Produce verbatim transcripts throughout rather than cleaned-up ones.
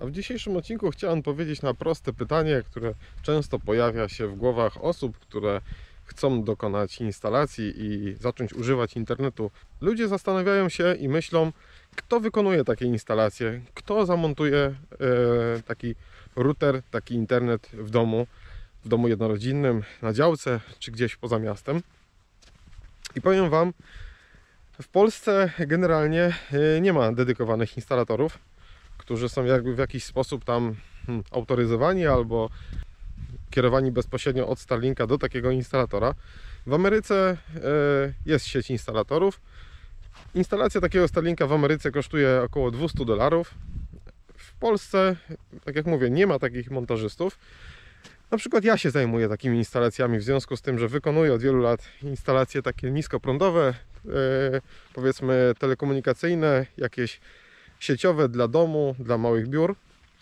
A w dzisiejszym odcinku chciałem powiedzieć na proste pytanie, które często pojawia się w głowach osób, które chcą dokonać instalacji i zacząć używać internetu. Ludzie zastanawiają się i myślą, kto wykonuje takie instalacje, kto zamontuje e, taki router, taki internet w domu, w domu jednorodzinnym, na działce czy gdzieś poza miastem. I powiem Wam, w Polsce generalnie nie ma dedykowanych instalatorów, którzy są jakby w jakiś sposób tam hmm, autoryzowani albo kierowani bezpośrednio od Starlinka do takiego instalatora. W Ameryce y, jest sieć instalatorów. Instalacja takiego Starlinka w Ameryce kosztuje około dwieście dolarów. W Polsce, tak jak mówię, nie ma takich montażystów. Na przykład ja się zajmuję takimi instalacjami w związku z tym, że wykonuję od wielu lat instalacje takie niskoprądowe, y, powiedzmy telekomunikacyjne, jakieś sieciowe dla domu, dla małych biur.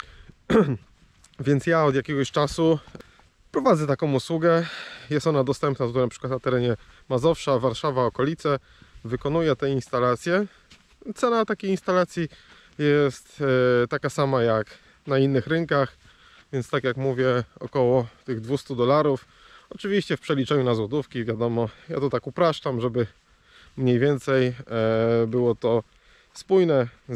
Więc ja od jakiegoś czasu prowadzę taką usługę. Jest ona dostępna tutaj na przykład na terenie Mazowsza, Warszawa, okolice. Wykonuję te instalacje. Cena takiej instalacji jest e, taka sama jak na innych rynkach, więc tak jak mówię, około tych dwieście dolarów. Oczywiście w przeliczeniu na złotówki, wiadomo, ja to tak upraszczam, żeby mniej więcej e, było to spójne z,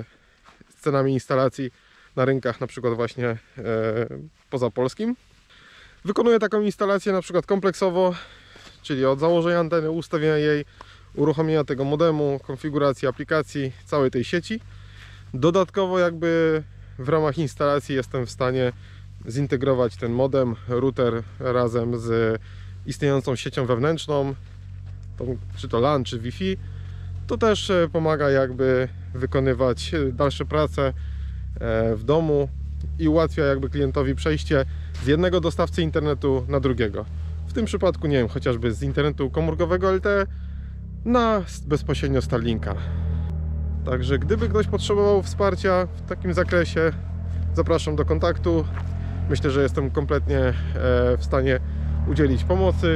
z cenami instalacji na rynkach na przykład właśnie e, poza polskim. Wykonuję taką instalację na przykład kompleksowo, czyli od założenia anteny, ustawienia jej, uruchomienia tego modemu, konfiguracji aplikacji, całej tej sieci. Dodatkowo jakby w ramach instalacji jestem w stanie zintegrować ten modem, router razem z istniejącą siecią wewnętrzną, tą, czy to LAN, czy Wi-Fi. To też pomaga jakby wykonywać dalsze prace w domu i ułatwia jakby klientowi przejście z jednego dostawcy internetu na drugiego. W tym przypadku, nie wiem, chociażby z internetu komórkowego L T E na bezpośrednio Starlinka. Także gdyby ktoś potrzebował wsparcia w takim zakresie, zapraszam do kontaktu. Myślę, że jestem kompletnie w stanie udzielić pomocy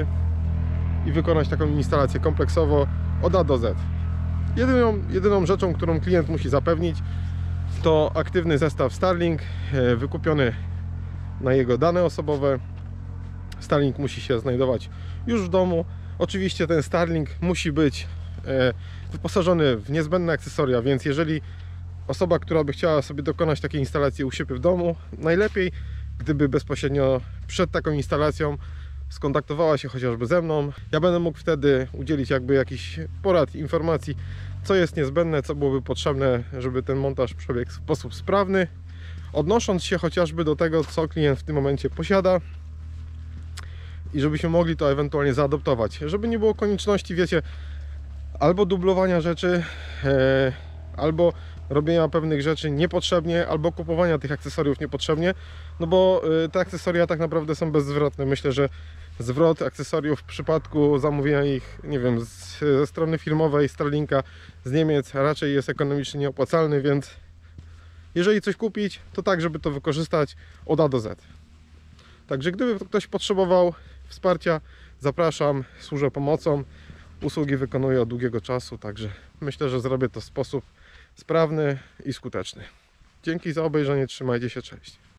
i wykonać taką instalację kompleksowo od A do Z. Jedyną, jedyną rzeczą, którą klient musi zapewnić, to aktywny zestaw Starlink wykupiony na jego dane osobowe. Starlink musi się znajdować już w domu. Oczywiście ten Starlink musi być wyposażony w niezbędne akcesoria, więc jeżeli osoba, która by chciała sobie dokonać takiej instalacji u siebie w domu, najlepiej gdyby bezpośrednio przed taką instalacją skontaktowała się chociażby ze mną. Ja będę mógł wtedy udzielić jakby jakichś porad, informacji, co jest niezbędne, co byłoby potrzebne, żeby ten montaż przebiegł w sposób sprawny, odnosząc się chociażby do tego, co klient w tym momencie posiada i żebyśmy mogli to ewentualnie zaadoptować, żeby nie było konieczności, wiecie, albo dublowania rzeczy, e, albo robienia pewnych rzeczy niepotrzebnie, albo kupowania tych akcesoriów niepotrzebnie, no bo e, te akcesoria tak naprawdę są bezzwrotne. Myślę, że zwrot akcesoriów w przypadku zamówienia ich, nie wiem, z, ze strony firmowej Starlinka z Niemiec raczej jest ekonomicznie nieopłacalny, więc jeżeli coś kupić, to tak, żeby to wykorzystać od A do Z. Także gdyby ktoś potrzebował wsparcia, zapraszam, służę pomocą. Usługi wykonuję od długiego czasu, także myślę, że zrobię to w sposób sprawny i skuteczny. Dzięki za obejrzenie, trzymajcie się, cześć.